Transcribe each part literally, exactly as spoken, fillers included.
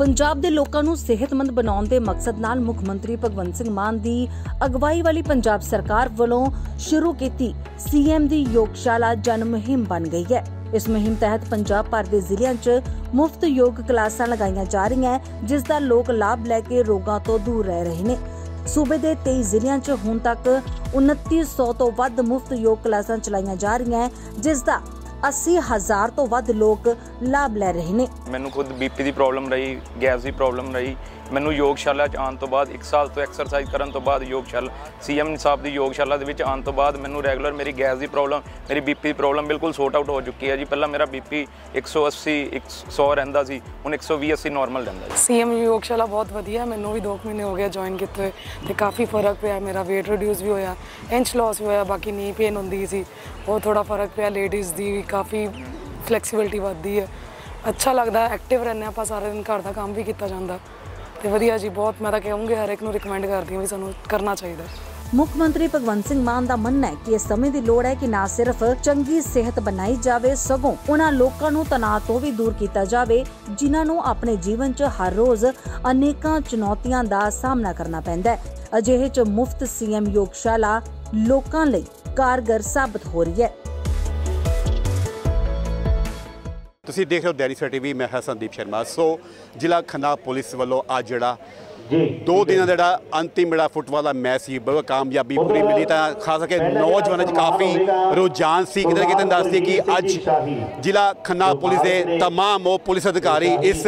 पंजाब के लोगों को सेहतमंद बनाने के मकसद नाल मुख्यमंत्री भगवंत सिंह मान की अगवाई वाली पंजाब सरकार वालों शुरू की सीएम की योगशाला जन मुहिम बन गई है। इस मुहिम तहत पंजाब भर के जिलों च मुफ्त योग क्लासां लगाईयां जा रही हैं, जिसका लोग लाभ लैके रोगों तो दूर रह रहे हैं। सूबे के तेईस जिलों च हुण तक उनती सौ तो वध मुफ्त योग क्लासां चलाईयां जा रही हैं, जिसका अस्सी हजार तो वध लोग लाभ ले रहे हैं। मैनू खुद बीपी की प्रॉब्लम रही, गैस की प्रॉब्लम रही। मैनू योगशाला आने तो बाद एक साल तो एक्सरसाइज करने तो बाद योगशाला सीएम साहब की योगशाला आने तो बाद मैनू रैगुलर मेरी गैस की प्रॉब्लम, मेरी बीपी की प्रॉब्लम बिल्कुल सॉर्ट आउट हो चुकी है जी। पहला मेरा बीपी एक सौ अस्सी एक सौ रहिंदा सी, हुण एक सौ बीस अस्सी नॉर्मल रहिंदा। सीएम योगशाला बहुत वधिया, मैनू भी दो महीने हो गए ज्वाइन किए तो काफ़ी फर्क पिया। मेरा वेट रिड्यूस भी होया, इंच लॉस भी होया, बाकी नी पेन होंदी सी वो थोड़ा फर्क पिया। लेडीज़ की काफ़ी फ्लैक्सीबिलिटी बढ़ती है, अच्छा लगता, एक्टिव रहने आप सारे दिन घर का काम भी किया जाता तो वधिया जी। बहुत मैं तो कहूँगी हर एक नूं रिकमेंड करती हूँ भी सानूं करना चाहिए। मुख्यमंत्री भगवंत सिंह मान का मनना है कि इस समय की लोड़ है कि ना सिर्फ चंगी सेहत बनाई जाए, सगों उन्हां लोकां नूं तनाव तो भी दूर किया जाए जिन्हां नूं अपने जीवन च हर रोज अनेकां चुनौतियां दा सामना करना पैंदा है। अजिहे च मुफ्त सीएम योगशाला लोकां लई कारगर साबित हो रही है। ਤੁਸੀਂ देख रहे हो दैनिक सवेरा टीवी, मैं है संदीप शर्मा। सो जिला खन्ना पुलिस वालों अज जिहड़ा दो दिन का अंतिम जिहड़ा फुटबॉल का मैच सी बहुत कामयाबी पूरी मिली, तो खास करके नौजवानों काफ़ी रुझान सी कितने कितने दसदी कि अज जिला खन्ना पुलिस के तमाम वो पुलिस अधिकारी इस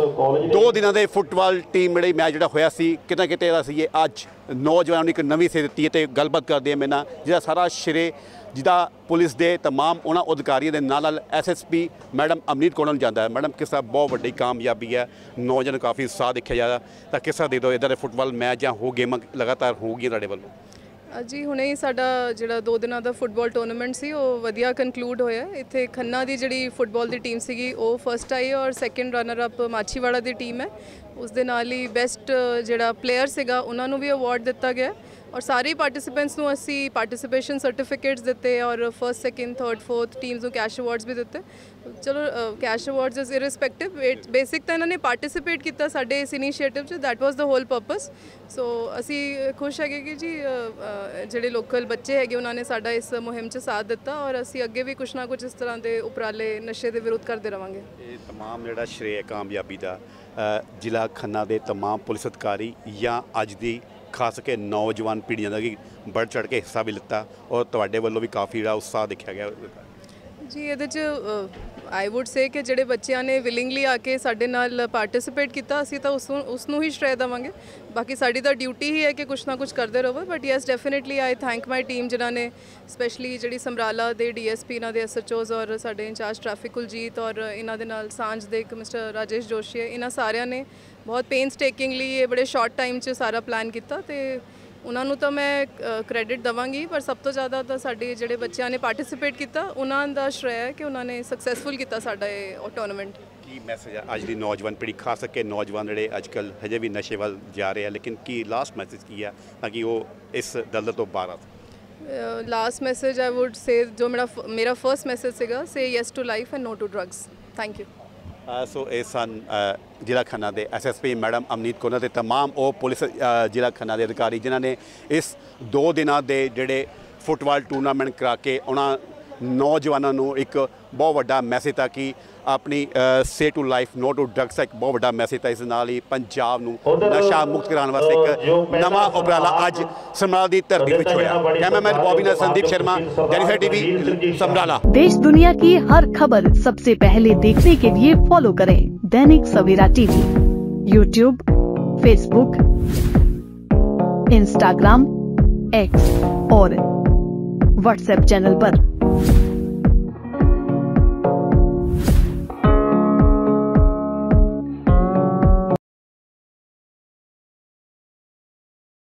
दो दिनों के फुटबॉल टीम जिहड़ी मैच जिहड़ा होया सी कितना कितने सी अज नौजवानों एक नवी सेध दी है। गलबात करते हैं मेरे नाल जिहदा सारा श्रे जिदा पुलिस के तमाम उन्होंने अधिकारियों के नाल नाल S S P madam Amneet Kaur जाता है। मैडम किस तरह बहुत वड्डी कामयाबी है, नौजवान काफ़ी उत्साह देखा जाता, तो किस तरह दे दो इधर फुटबॉल मैच या हो गेम लगातार होगी तुहाडे वल्लों? जी हुणे ही साडा जिहड़ा दो दिनों का फुटबॉल टूर्नामेंट सी वो वधिया कनकलूड होया। इत्थे खन्ना की जिहड़ी फुटबॉल की टीम सीगी वो फस्ट आई और सैकेंड रनर अप माछीवाड़ा की टीम है। उस दे नाल ही बेस्ट जिहड़ा प्लेयर सीगा उन्हां नूं भी अवार्ड दिता गया और सारे पार्टिसिपेंट्स नूं असी पार्टिसिपेशन सर्टिफिकेट्स दिते और first second third fourth teams नूं कैश अवार्ड्स भी दिते। चलो cash awards is irrespective, basic तो इन्होंने पार्टिसिपेट किया साडे इस इनीशिएटिव च, that was the whole purpose. So असी खुश है कि जी जिहड़े लोकल बच्चे है उन्होंने साडा इस मुहिम च साथ दिता और असी अगे भी कुछ ना कुछ इस तरह के उपराले नशे के विरुद्ध करते रहांगे। ये तमाम जिहड़ा श्रेय कामयाबी का जिला खन्ना के तमाम पुलिस अधिकारी या अज की खास करके नौजवान पीढ़ियां का भी बढ़ चढ़ के हिस्सा भी लिता और तुहाडे वल्लों भी काफ़ी जिहड़ा उत्साह देखा गया जी। ये आई वुड से कि जिहड़े बच्चों ने विलिंगली आके साडे नाल पार्टिसिपेट किया असी तो उस उसनूं ही श्रेय देवांगे। बाकी साडी तो ड्यूटी ही है कि कुछ ना कुछ करते रहो। But yes definitely I thank my team जिन्होंने स्पैशली जिहड़ी समराला दे डी एस पी इन्हां दे एस एच ओज और साडे इंचार्ज ट्रैफिक कुलजीत और इन्हां दे नाल सांझ दे मिस्टर राजेश जोशी है, इन्हां सारिਆਂ ने बहुत पेन्स टेकिंगली ये बड़े शॉर्ट टाइम च सारा प्लान किया तो उन्होंने तो मैं क्रेडिट देवांगी। पर सब तो ज़्यादा तो साडे जिहड़े बच्चों ने पार्टिसिपेट किया उन्होंने दा श्रेय है कि उन्होंने सक्सैसफुल किया साडा ये टूर्नामेंट। की मैसेज है अज की नौजवान पीढ़ी खास करके नौजवान जिहड़े अजकल हजे भी नशे वाल जा रहे हैं, लेकिन की लास्ट मैसेज की है ताकि वो इस दलदल तो बाहर आ? Last message I would say जो मेरा मेरा फर्स्ट मैसेज सीगा, say yes to life and no to drugs. Thank you. So ये सन जिला खन्ना के S S P madam Amneet Kaur ते तमाम वो पुलिस जिला खन्ना के अधिकारी जिन्होंने इस दो दिनों के जोड़े फुटबॉल टूर्नामेंट करा के उन्होंने नौजवानों एक बहुत बड़ा मैसेज था कि अपनी say to life no to drugs एक बहुत बड़ा मैसेज था। इस नाल ही पंजाब नूं नशा मुक्त कराने वास्ते एक नवा उपराला अज समराला की धरती पर होया। कैमरामैन बॉबी नाल संदीप शर्मा, दैनिक सवेरा टीवी, समराला। देश दुनिया की हर खबर सबसे पहले देखने के लिए फॉलो करें Dainik Savera TV, YouTube, Facebook, Instagram, X और व्हाट्सएप चैनल पर।